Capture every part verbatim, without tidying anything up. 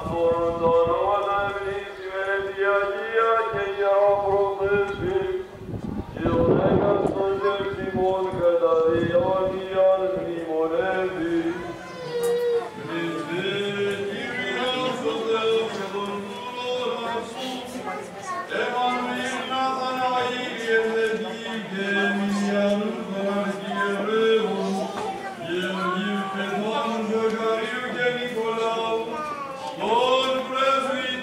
Lord, bless me.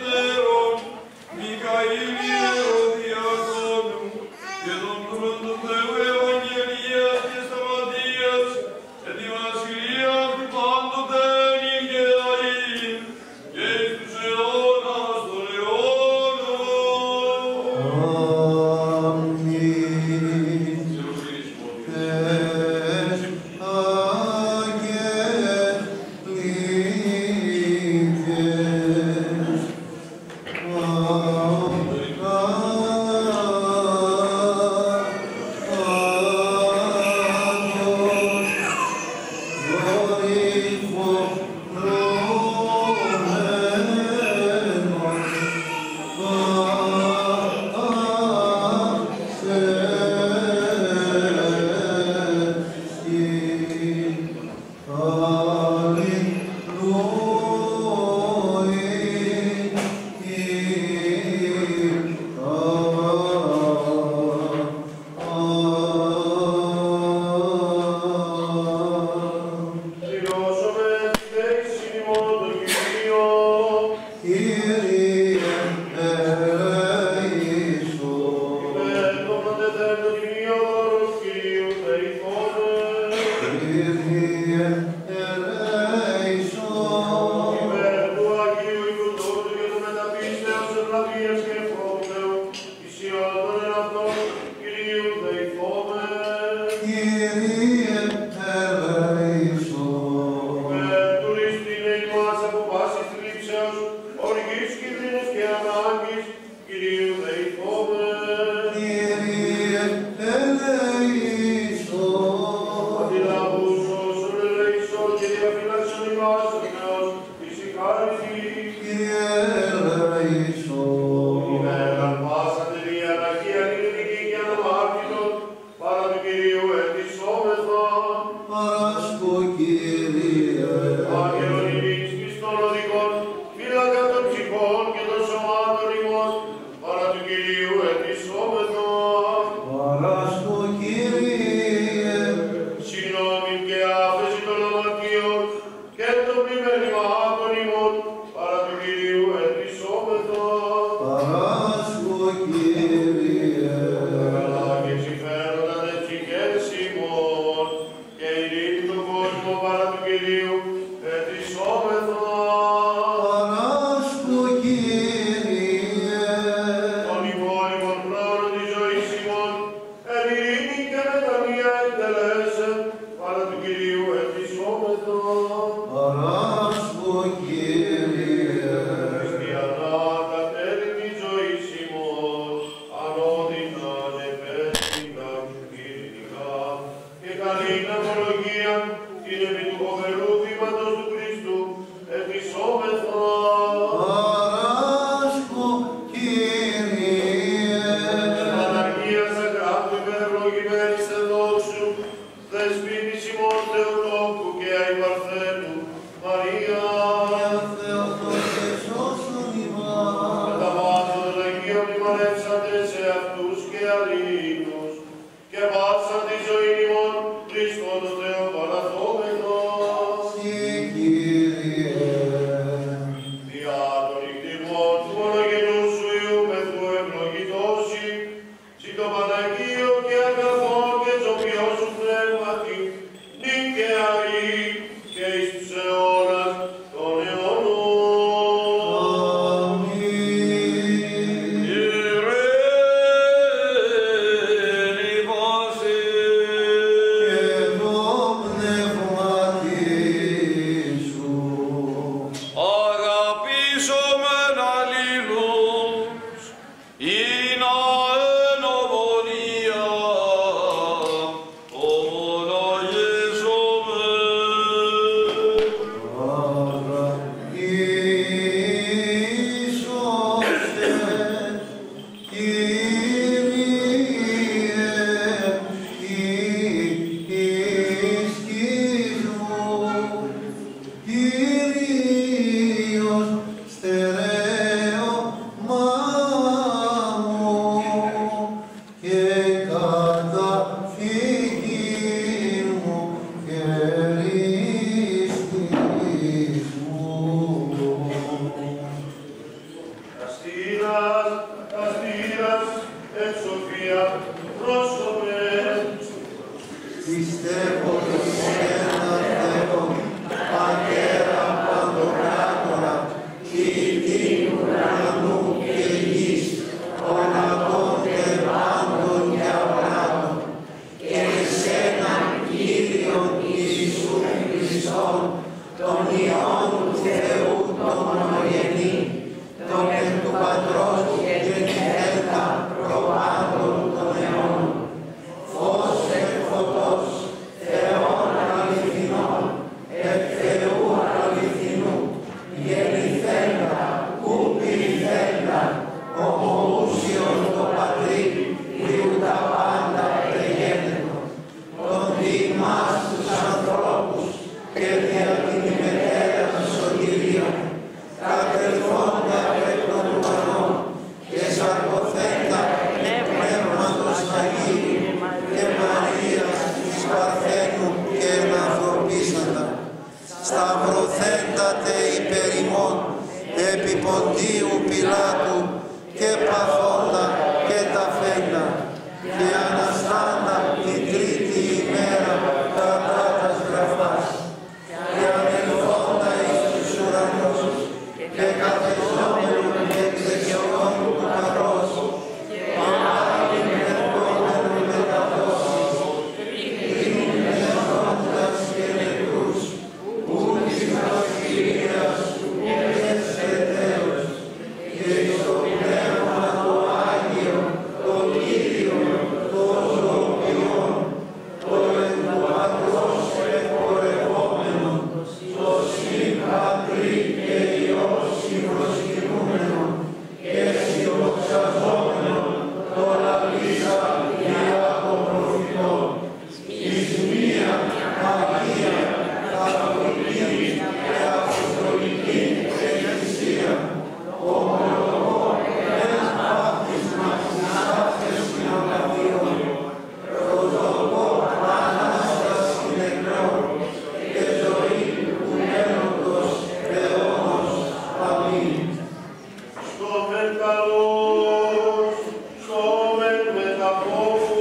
επί Ποντίου Πιλάτου και παθόντα και ταφέντα και αναστάντα την τρίτη ημέρα κατά τας γραφάς και ανελθόντα εις τους ουρανούς και καθιζόμενον εκ δεξιών του παρός και πάλι ερχόμενον μεταδόσεις πριν ενώντας και νεκρούς ου της βασιλείας του και τέλος και στο πνεύμα το Άγιο, το Κύριο, το ζωοποιόν, το εν του πατρός εκπορευόμενο, το συν Πατρί και Υιός συμπροσκυνούμενο και συντοξαζόμενο, το λαλήσα διά των προφητών, εις μία Αγία, καθολική και αποστολική εκκλησία, ομολογώ εν βάπτισμα συνάθες συνοδαβίων, προσδοκώ Ανάσταση νεκρών και ζωή του μέλλοντος αιώνος. Αμήν. Στο μεν καλός, στο μεν μεταπόφου,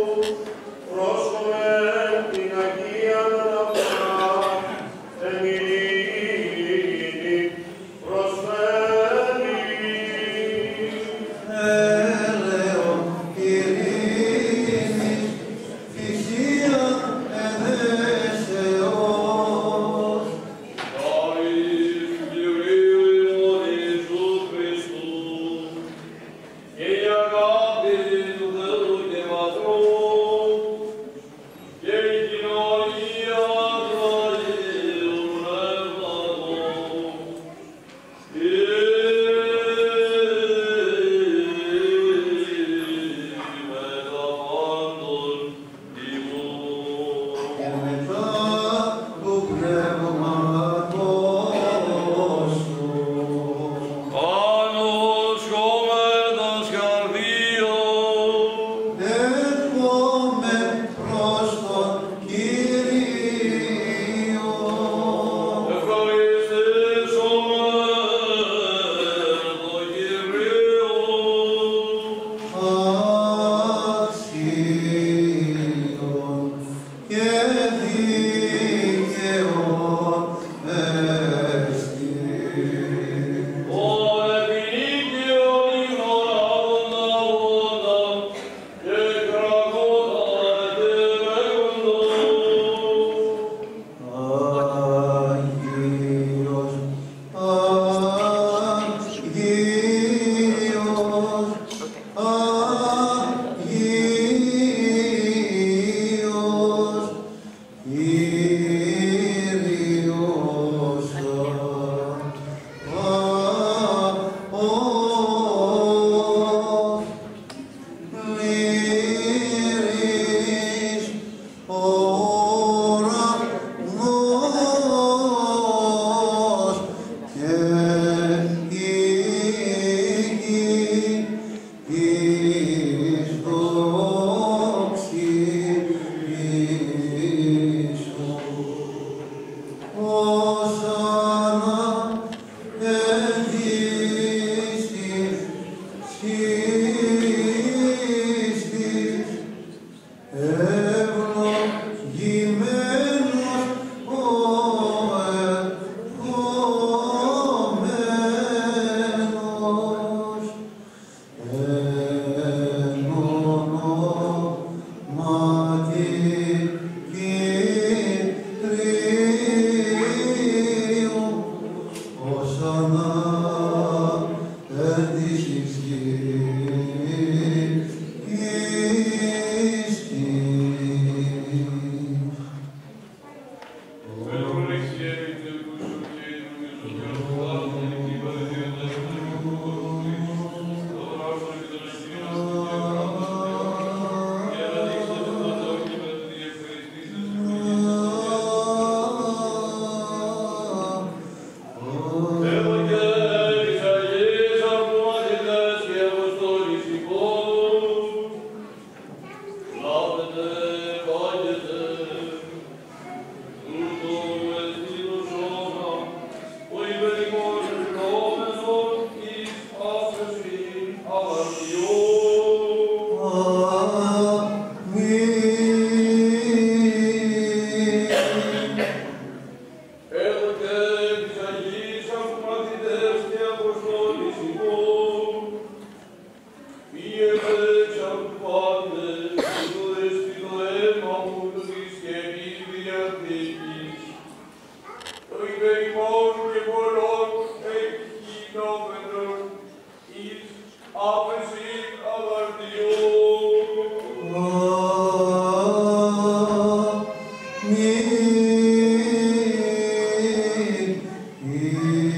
πρόσχομεν την Αγία Αναπτά, εν ειρήνη προσφέρει. Έλεον ειρήνης, θυσία ενέσεως. Χάρις Κυρίου ημών Ιησού Χριστού και η αγάπη του Θεού και Πατρού και η κοινωνία του Αγίου Πνεύματος και με τα πάντων ημών. Και μετά του πνεύματός σου. Ανοσχόμενος καρδίος, Έρχομαι προς τον Κύριο. ευχαριστήσουμε τον Κύριο. Άξιον και δίκαιον έστι. Ο επινίκιον υγρονάβοντα όντα και κραγόντα ετέρεγοντο. Amen.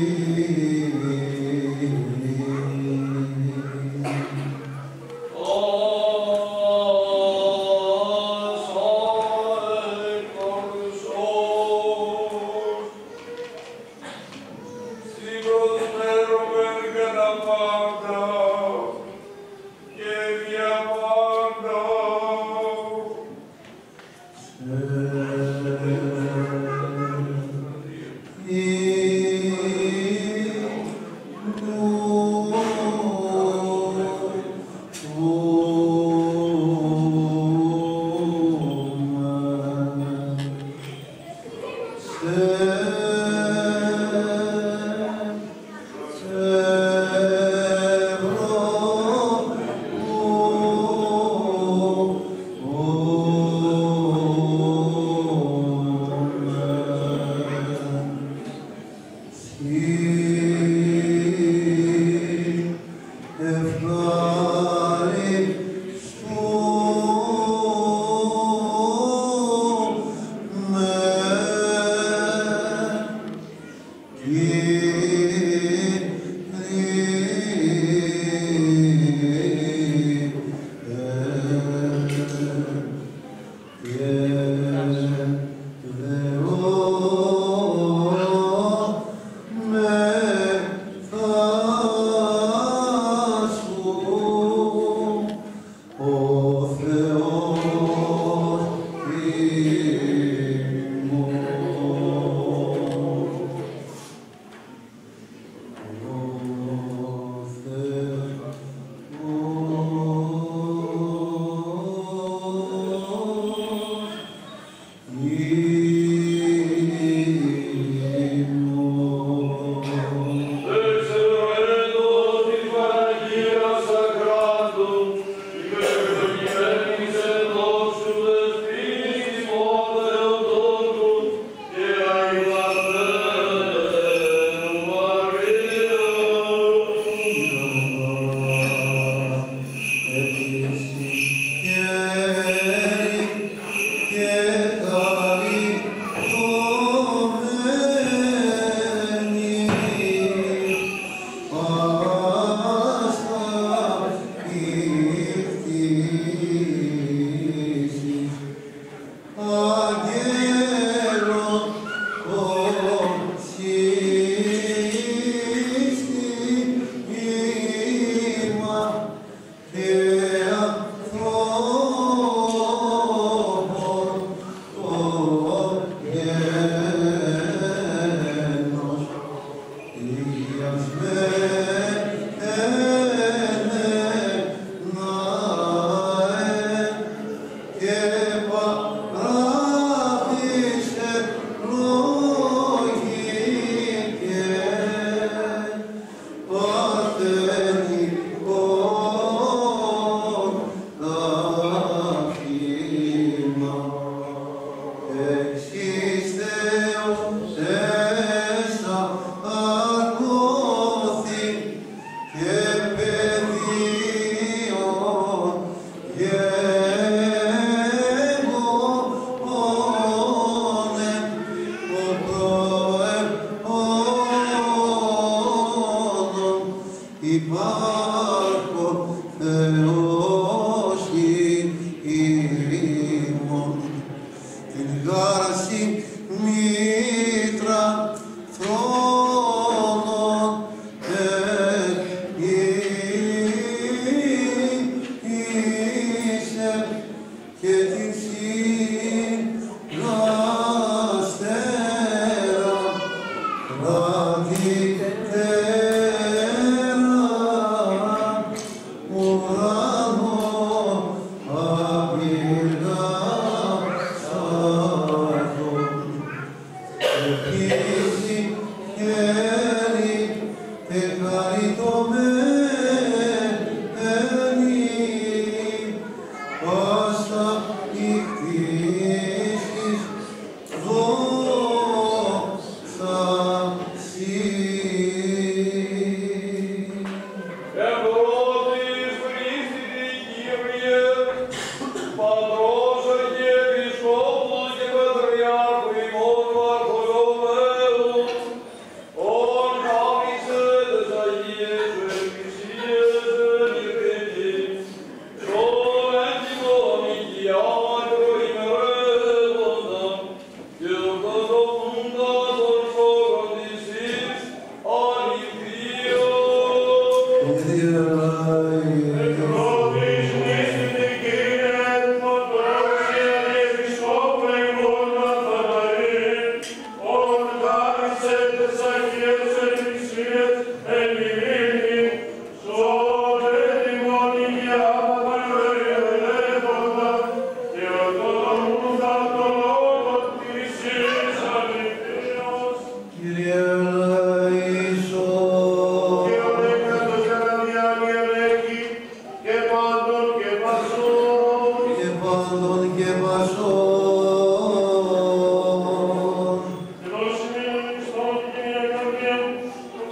Existe Deus, esta agora.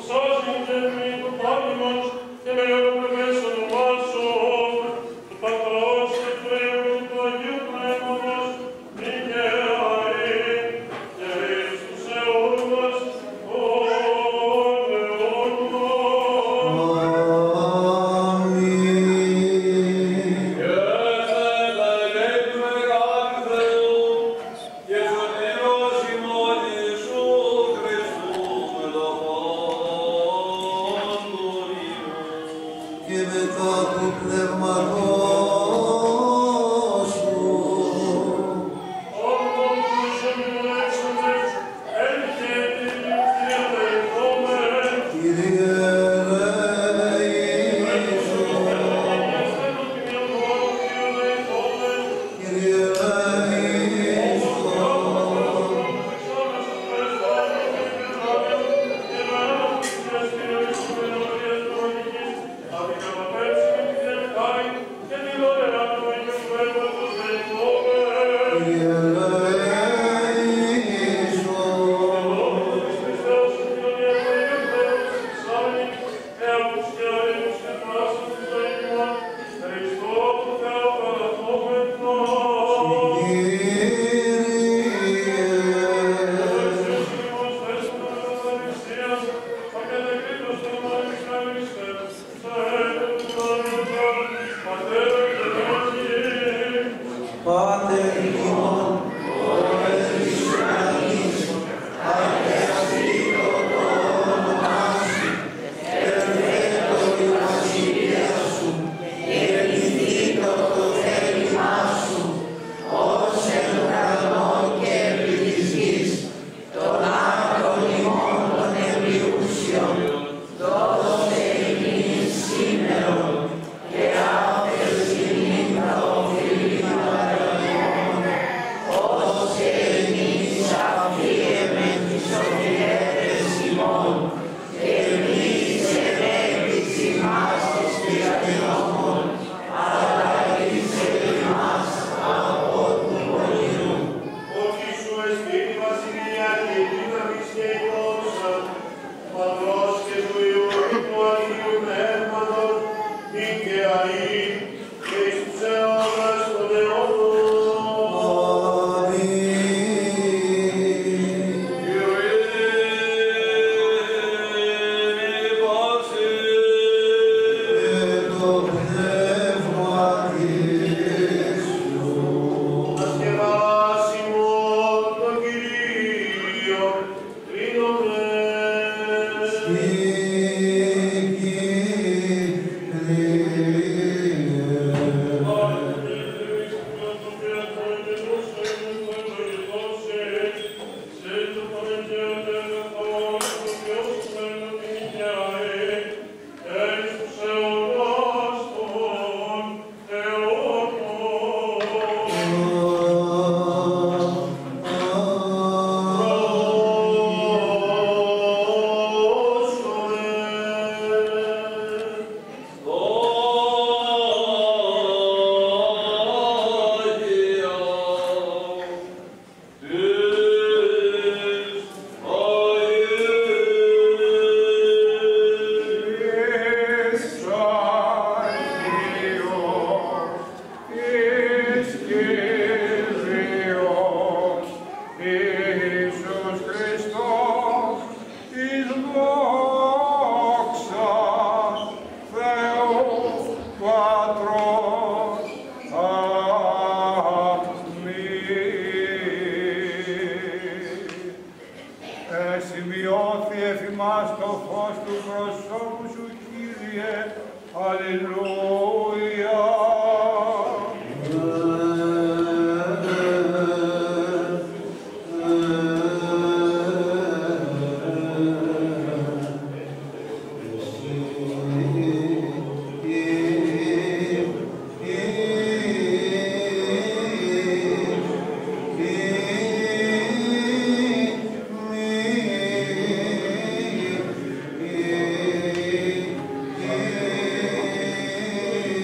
Amen.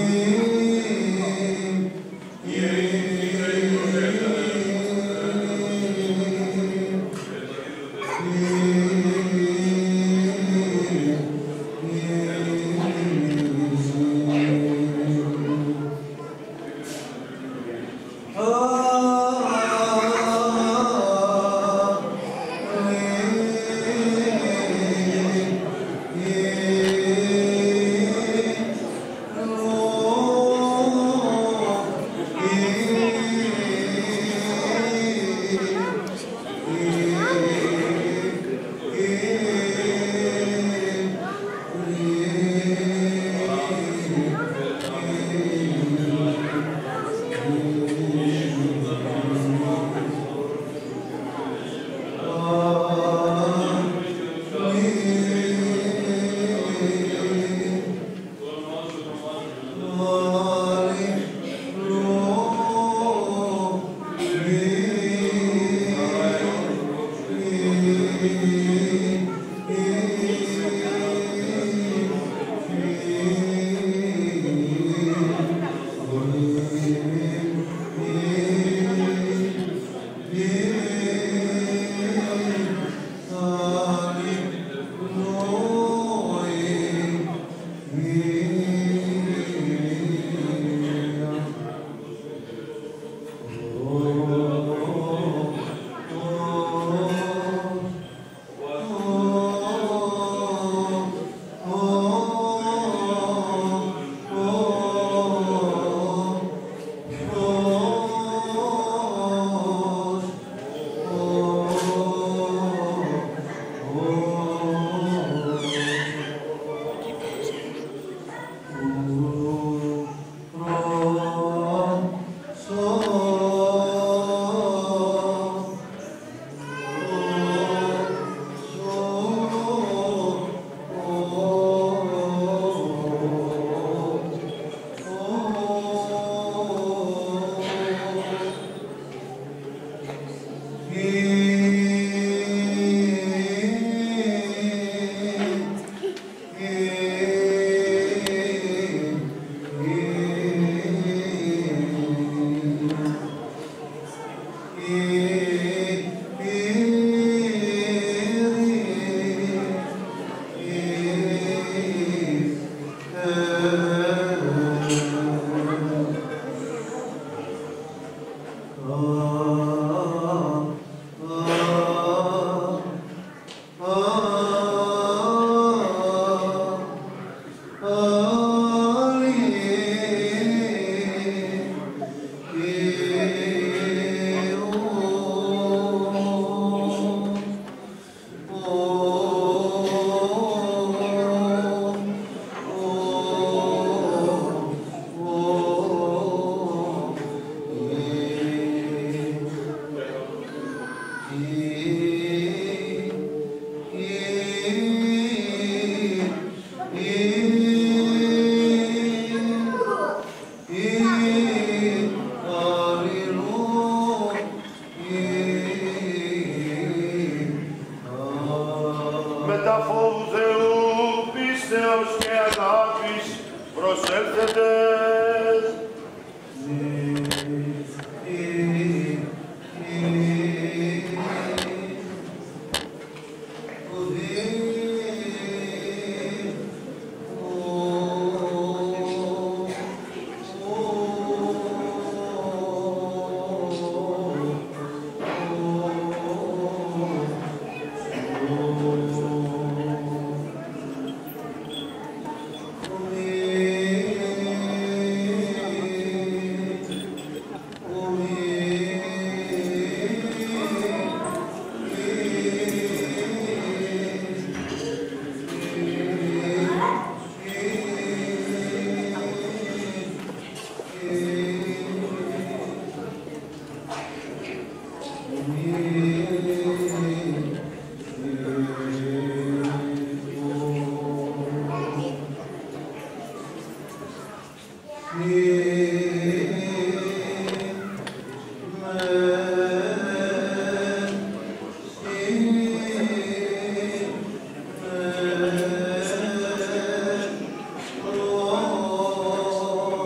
Oh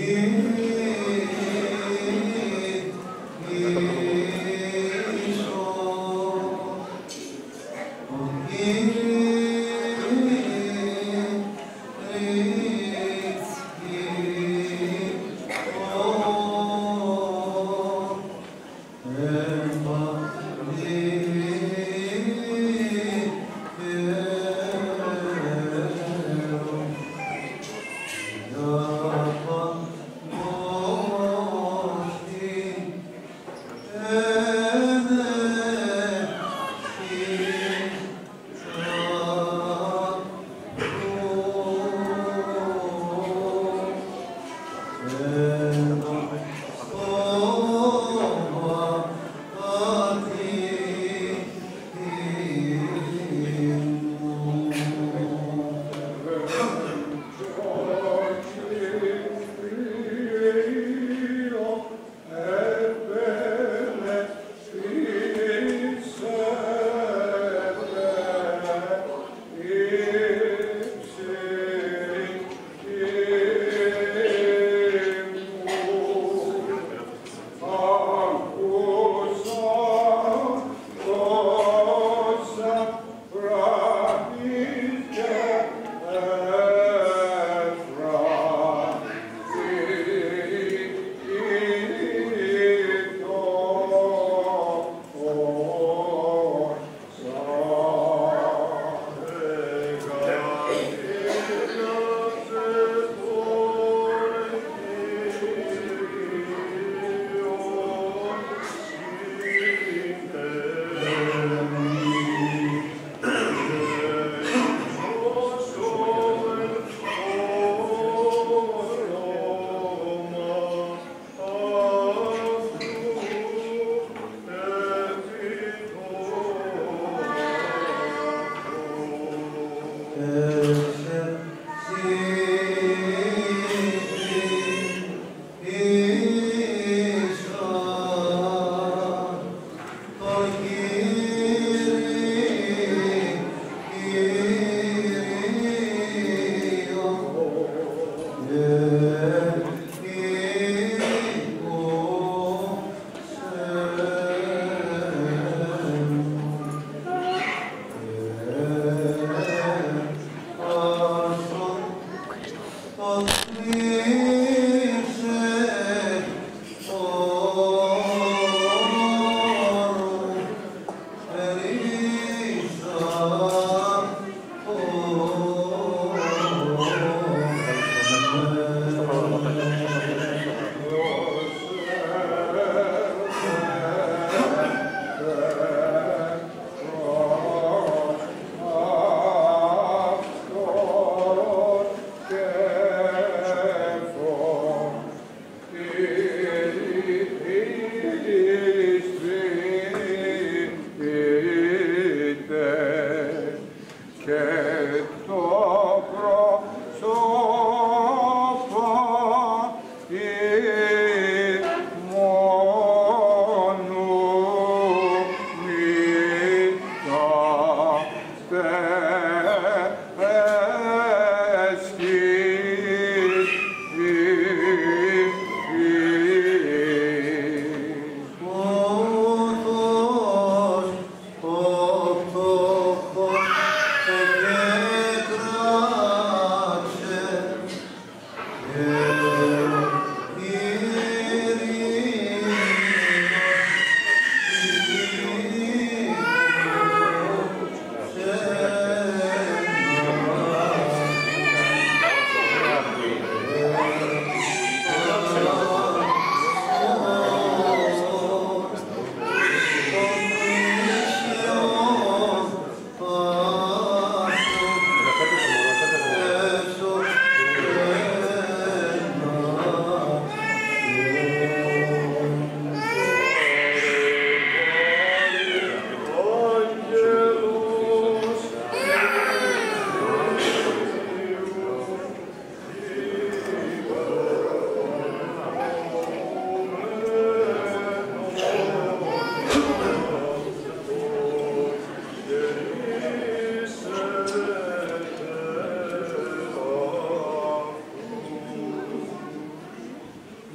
Amen.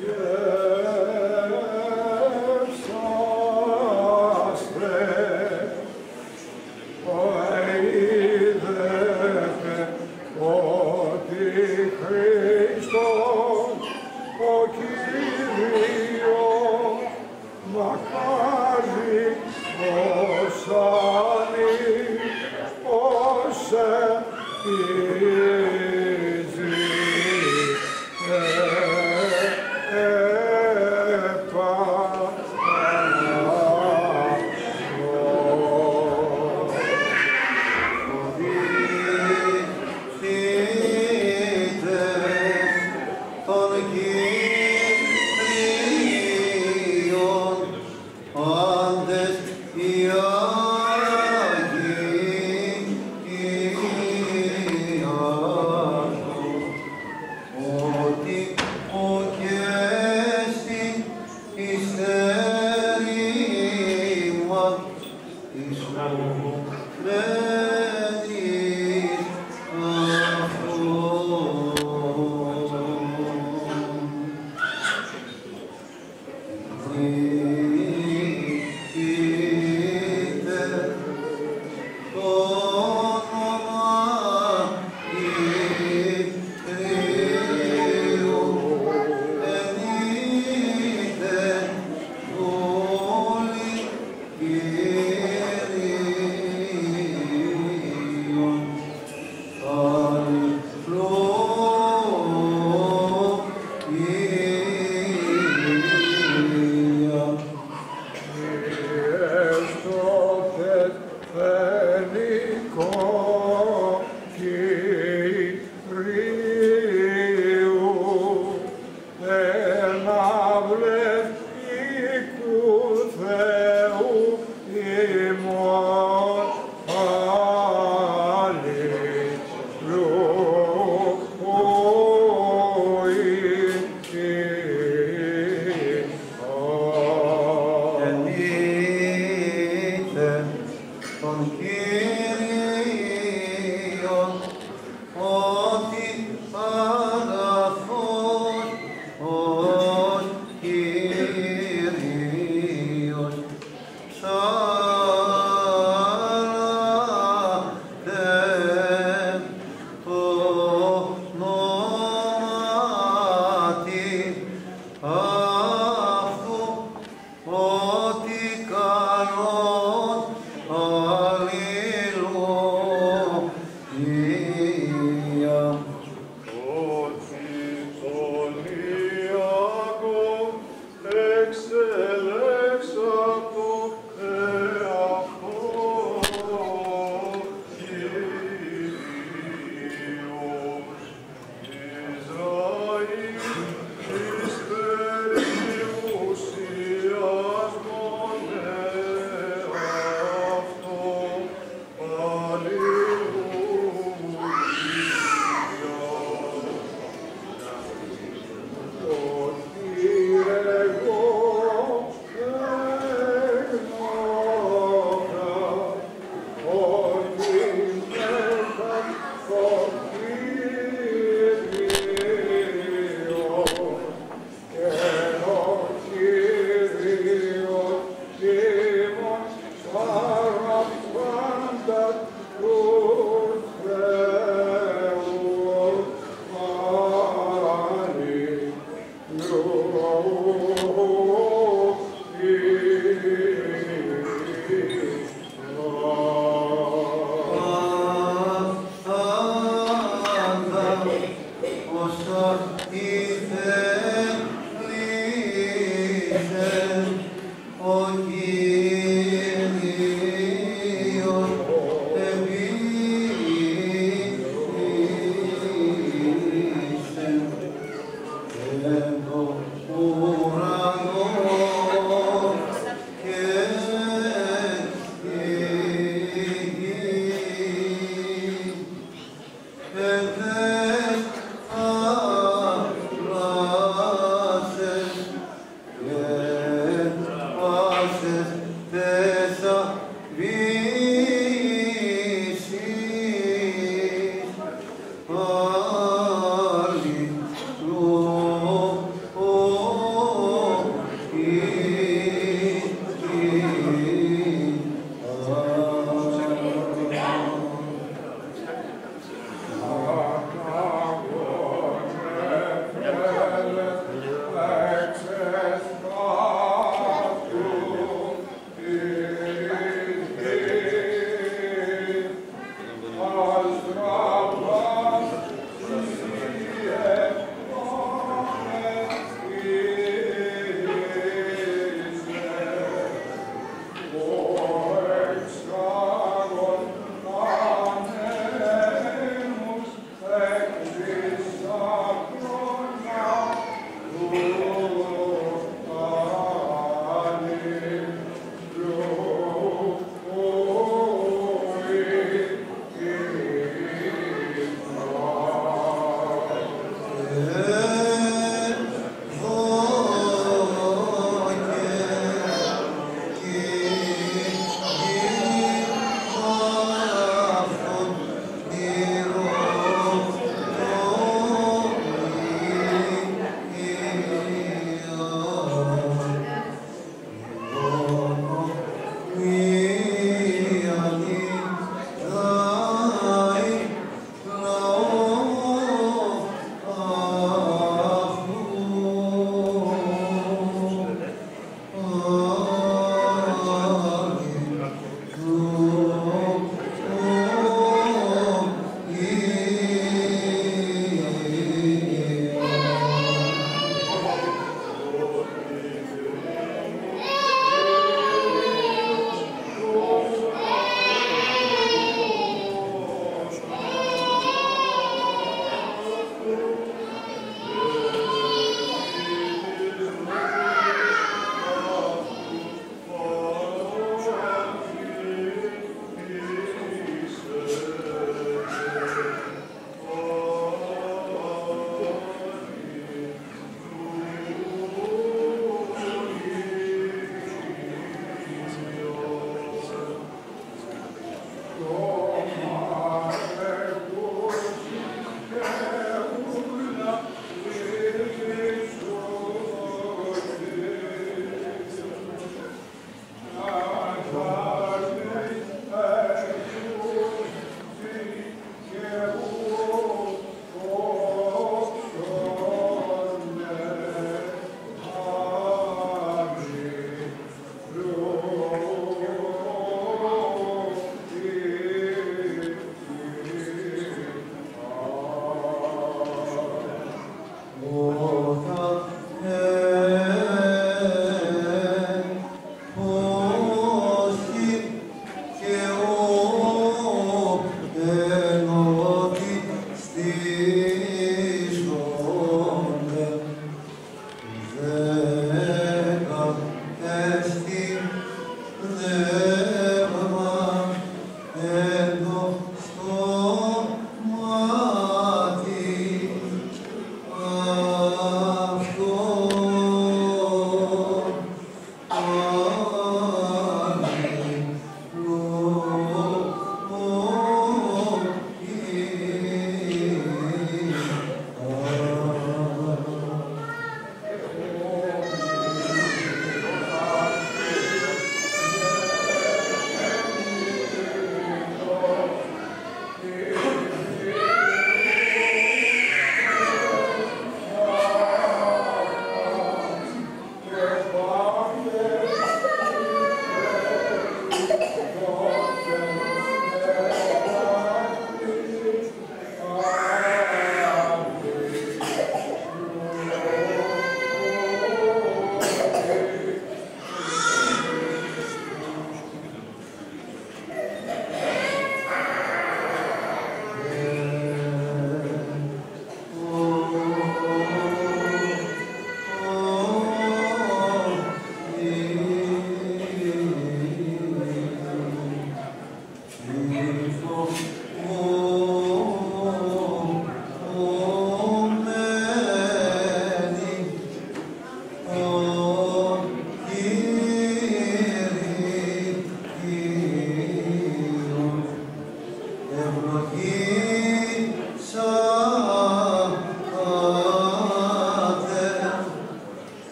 Oh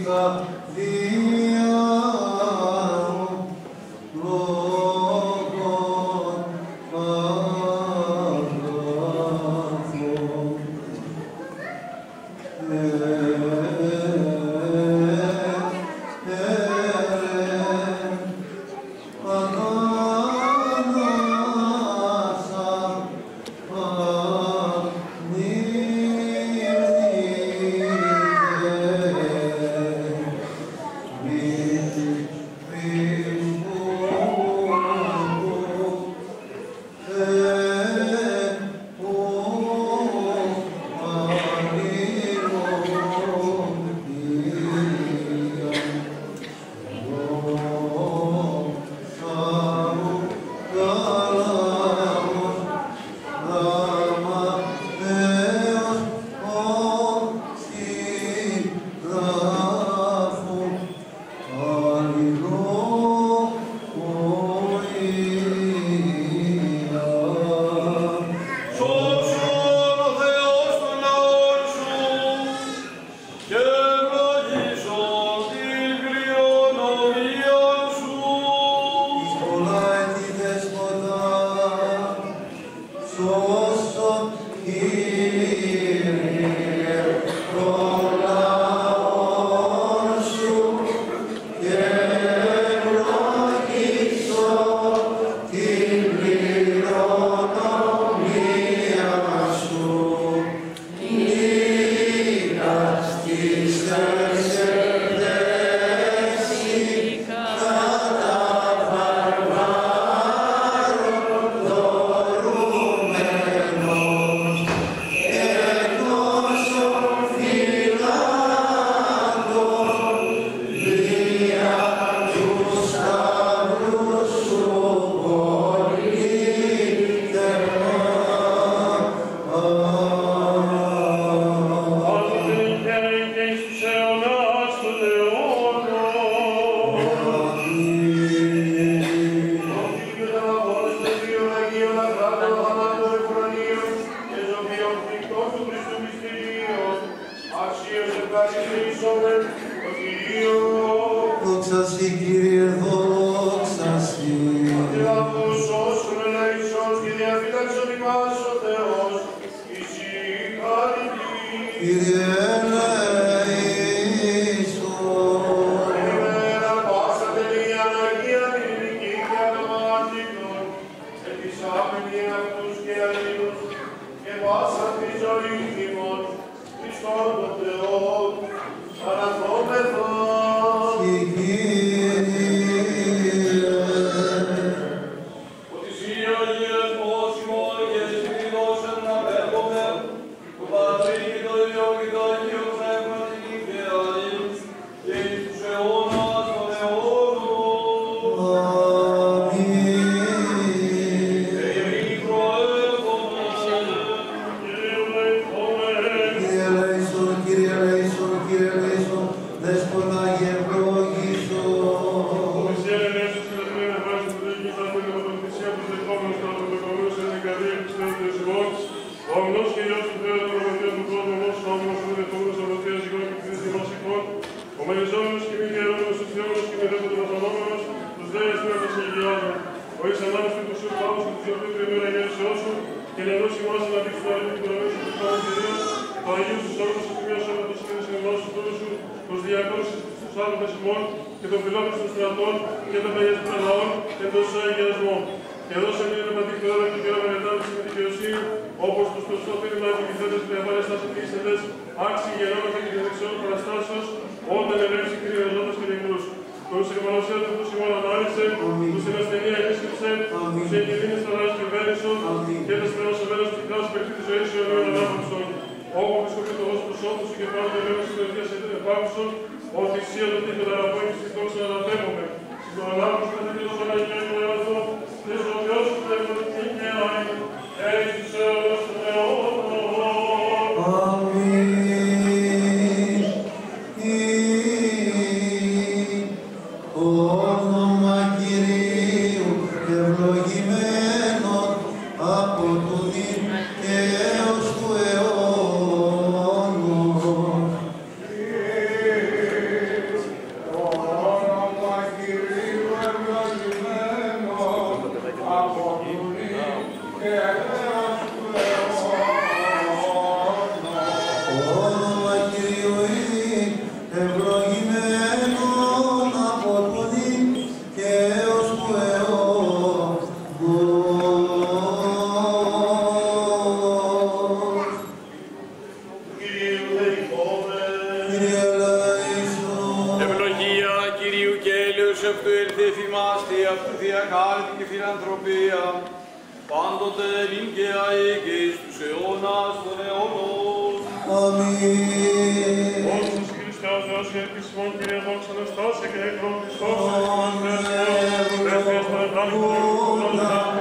Amen. Κυρίου και έλεος αυτού ελθέ φημάστη, αυτού διακάρτη και φιλανθρωπία, πάντοτε νυν και αεί και εις τους αιώνας των αιώνων. Αμήν. Όσους Χριστός, όσοι ελπισμόν, Κύριε δόξα Νεστάσε και εκλόν Χριστός, Δεύτερος των Ευλόγων,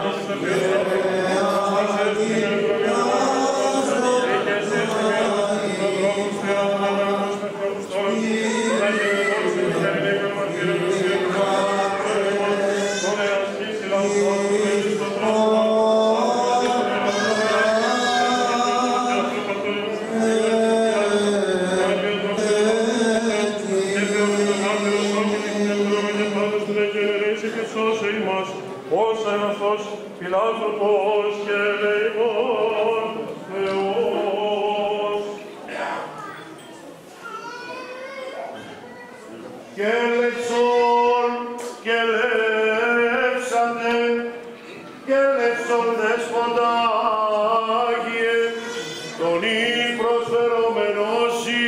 φιλάνθρωπος και ελεημόν Θεός. Και ελεύσον και ελεύσατε και ελεύσον δέσποτα Άγιε τον ήν προσφερόμενοσι.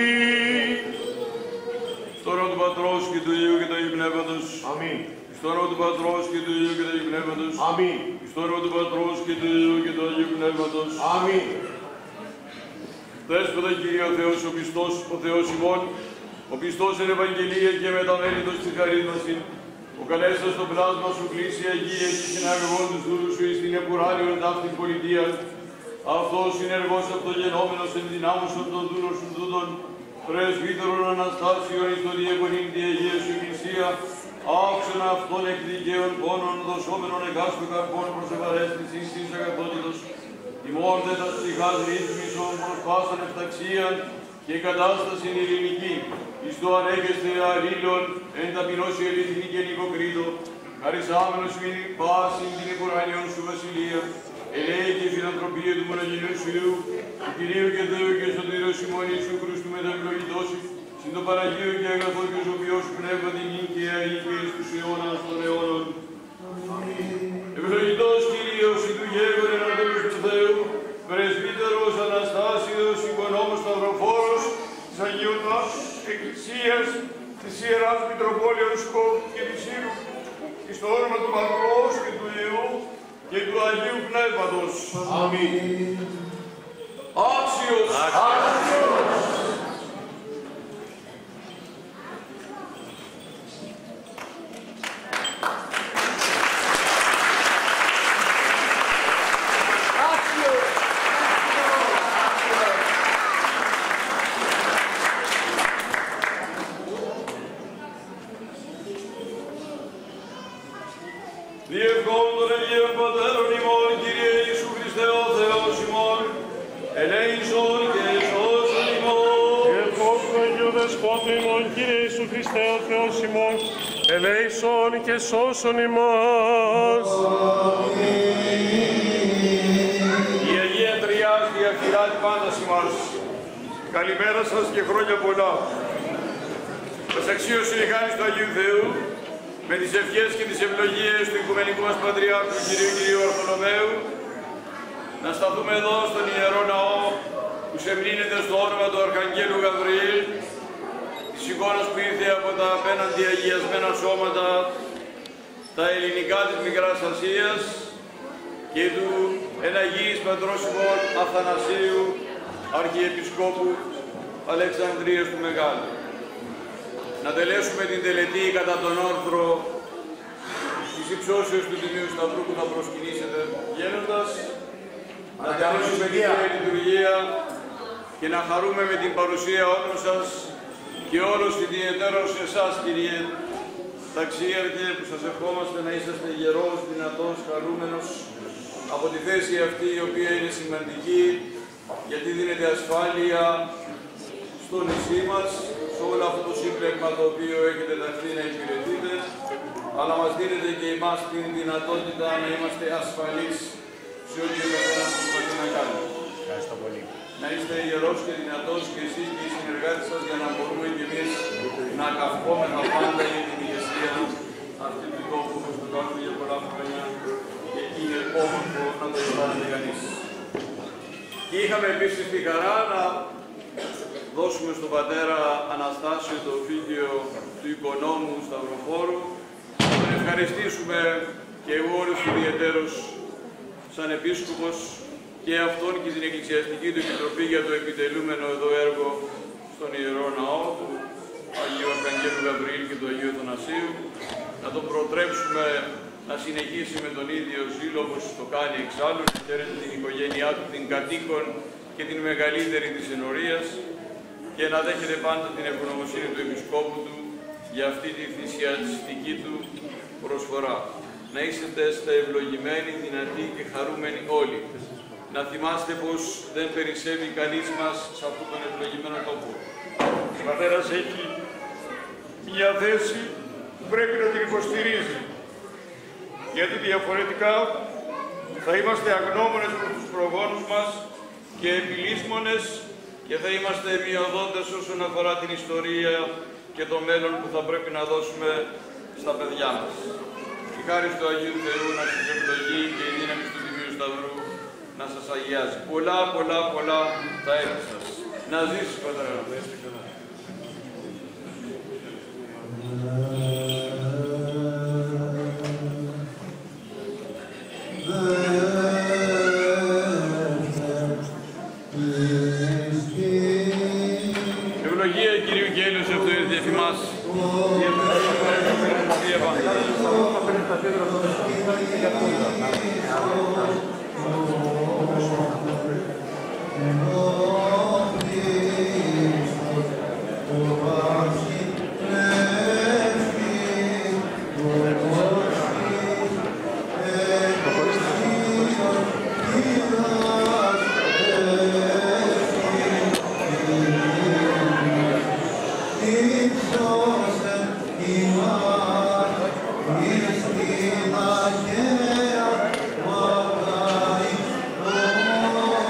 Στο όνομα του Πατρός και του Υιού και του Αγίου Πνεύματος. Αμήν. Στο όνομα του Πατρός και του Υιού και του Αγίου Πνεύματος. Αμήν. Στο όνομα του Πατρός και του Υιού και του Αγίου Πνεύματος. Αμήν. Δέσποτα Κύριε ο Θεός, ο πιστός, ο Θεός ημών, ο πιστός εν Ευαγγελία και μεταμέλητος της χαρής μας, ο καλέσας στο πλάσμα σου κλείσει Αγία και συναγωγών τους δούλους σου εις την επουράριον ταύτην πολιτεία. Αυτός συνεργός αυτογενόμενος εν δυνάμωσον των δούλων σου τούτων, πρεσβύτερον Αναστάσιον εις το διεκονήν τη Αγία σου Εκκλησία, άξον αυτών εκ δικαίων πόνων δοσόμενων εγκάστου καρπών προς ευαρέστησης της αγαθότητος, ημών δε τας ψυχάς ρύθμισον προς πάσαν ευταξίαν και κατάστασιν ειρηνική, εις το ανέγεστε αλλήλων εν ταπεινώσει εληθινή και νοικοκρίτο, χαρισάμενος μην πάσιν την επουράνιον σου βασιλεία, ελέη και φιλανθρωπία του μονογενού σου Υιού, του Κυρίου και Θεού και σωτήρος ημών Ιησού Χριστού μεταυλογητώσει, συν το Παναγίο και αγαθό και ζωοποιό σου πνεύμα την νυν και αεί και εις τους αιώνας των αιώνων. Ευλογητός Κύριος ή του γέγον εναντίον του Θεού, πρεσβύτερος Αναστάσιος, οικονόμος Σταυροφόρος, της Αγιωτάς Εκκλησίας, της Ιεράς Μητροπόλεως Σκόπ και της Ήρου, εις το όνομα του Πατρός και του Υιού και του Αγίου Πνεύματος. Αμήν. Άξιος! Διευχών των Αγίων Πατέρων ημών, Κύριε Ιησού Χριστέ ο Θεός ημών, ελέησον και σώσον ημών. Διευχών του Αγίου Δεσπότου ημών, Κύριε Ιησού Χριστέ ο Θεός ημών, ελέησον και σώσον ημάς. Η Αγία Τριάς διαφυλάτει πάντα ημάς. Καλημέρα σας και χρόνια πολλά. Σας αξίωσε η χάρις του Αγίου Θεού, με τις ευχές και τις ευλογίες του Οικουμενικού μας Πατριάρχου Κυρίου Κυρίου Ορθονομαίου, να σταθούμε εδώ στον Ιερό Ναό που σεμνύνεται στο όνομα του Αρχαγγέλου Γαβριήλ, της εικόνας που ήρθε από τα απέναντι αγιασμένα σώματα, τα ελληνικά της Μικράς Ασίας και του εναγίης Πατρός ημών Αθανασίου, Αρχιεπισκόπου Αλεξανδρίας του Μεγάλου. Να τελέσουμε την τελετή κατά τον όρθρο της υψώσεως του Τιμίου Σταυρού που θα προσκυνήσετε γένοντας, να τελέσουμε την Θεία Λειτουργία και να χαρούμε με την παρουσία όλων σας και όλος ιδιαιτέρως εσάς, Κύριε Ταξίαρχε, που σας ευχόμαστε να είσαστε γερός, δυνατός, χαρούμενος από τη θέση αυτή η οποία είναι σημαντική, γιατί δίνεται ασφάλεια στο νησί μας, σε όλο αυτό το σύμπλεγμα το οποίο έχετε ταχθεί να υπηρετείτε, αλλά μας δίνετε και εμάς την δυνατότητα να είμαστε ασφαλείς σε ό,τι ο καθένας προσπαθεί να κάνει. Ευχαριστώ πολύ. Να είστε ιερός και δυνατός και εσείς και οι συνεργάτες σας για να μπορούμε και εμείς να καυχόμεθα πάντα για την ηγεσία αυτή του τόπου που το κάνουμε για πολλά χρόνια και είναι όμορφο να το αισθάνεται κανείς. Και είχαμε επίσης τη χαρά να δώσουμε στον πατέρα Αναστάσιο το φίδιο του οικονόμου Σταυροφόρου. Να τον ευχαριστήσουμε και εγώ όλους ιδιαιτέρως σαν επίσκοπος και αυτόν και την Εκκλησιαστική του Επιτροπή για το επιτελούμενο εδώ έργο στον Ιερό Ναό του Αγίου Αρχαγγέλου Γαβριήλ και του Αγίου Θανασίου. Να τον προτρέψουμε να συνεχίσει με τον ίδιο ζήλο όπως το κάνει εξάλλου, να χαίρεται την οικογένειά του, την κατοίκον και την μεγαλύτερη της ενορίας και να δέχεται πάντα την ευγνωμοσύνη του Επισκόπου του για αυτή τη θυσιαστική του προσφορά. Να είσαστε ευλογημένοι, δυνατοί και χαρούμενοι όλοι. Να θυμάστε πως δεν περισσεύει κανείς μας σε αυτόν τον ευλογημένο τόπο. Ο πατέρας έχει μια θέση που πρέπει να την υποστηρίζει. Γιατί διαφορετικά θα είμαστε αγνώμονες προς τους προγόνους μας και επιλύσμονες και θα είμαστε μειοδόντες όσον αφορά την ιστορία και το μέλλον που θα πρέπει να δώσουμε στα παιδιά μας. Η χάρη του Αγίου Θεού να σας ευλογεί και η δύναμη του Τιμίου Σταυρού να σας αγιάζει. Πολλά, πολλά, πολλά τα έργα σας. Να ζήσεις, πατέρα. Ευλογία Κυρίου και έλεος ευθύς διεφημάς.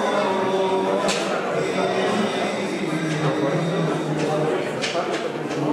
Thank you.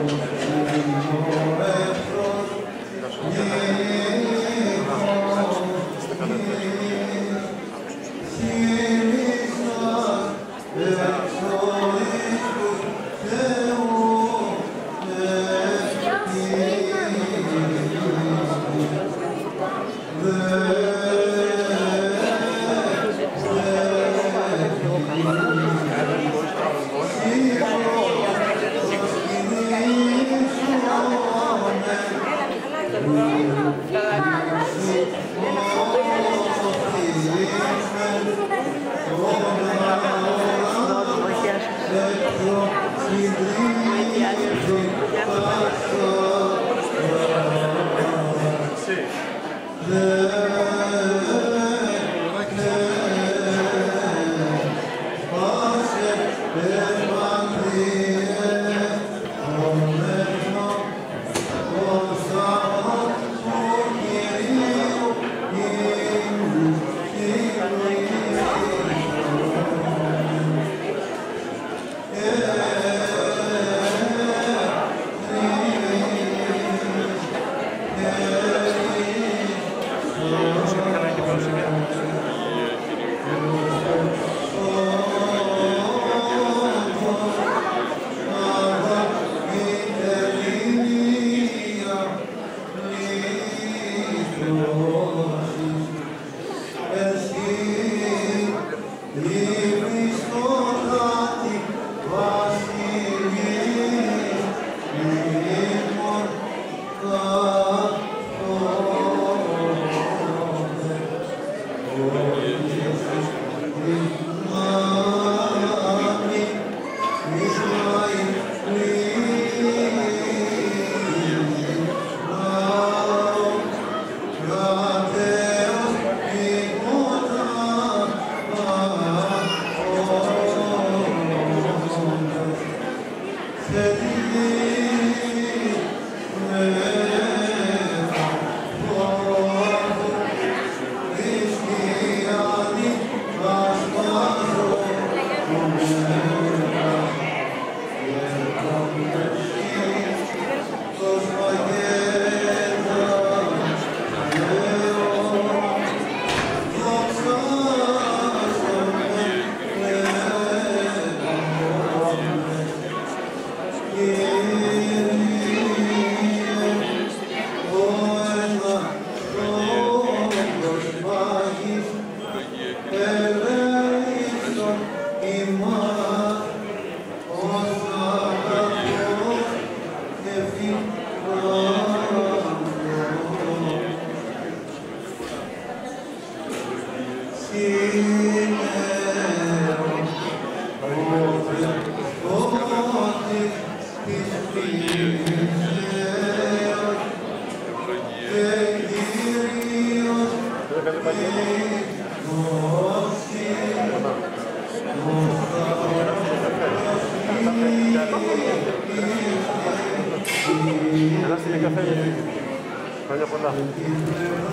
Καλά.